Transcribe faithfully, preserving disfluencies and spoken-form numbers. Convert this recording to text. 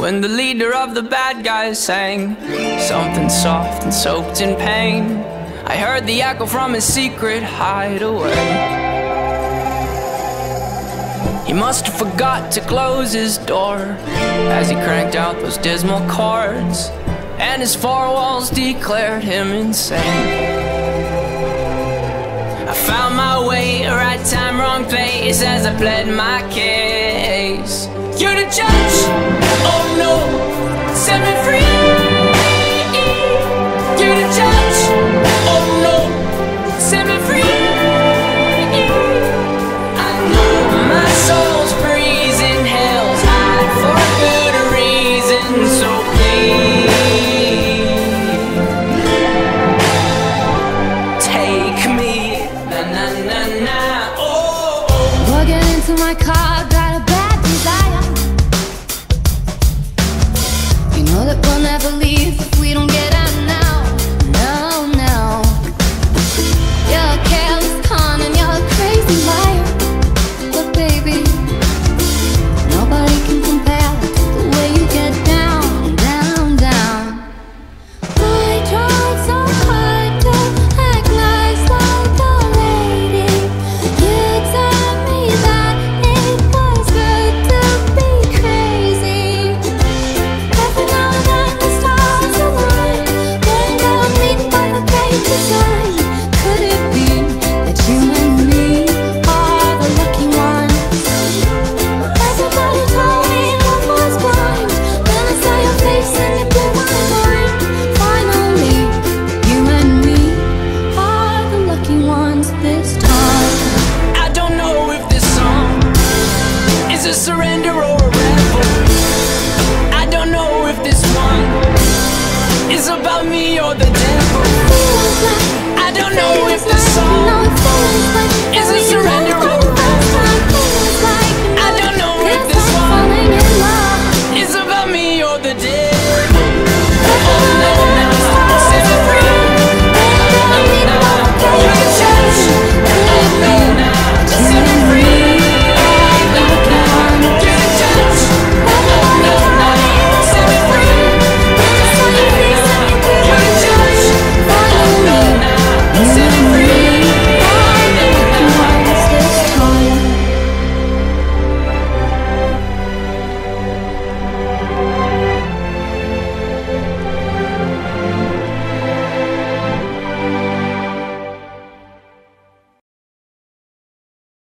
when the leader of the bad guys sang something soft and soaked in pain. I heard the echo from his secret hideaway. He must have forgot to close his door as he cranked out those dismal chords, and his four walls declared him insane. I found my way, right time, wrong place, as I pled my case. You're the judge, oh no, set me free. You're the judge, oh no, set me free. I know my soul's freezing, hell's hot for good reason, so please take me, na na na na, oh, oh. Plugging into my car, got a bad desire. You know that we'll never leave.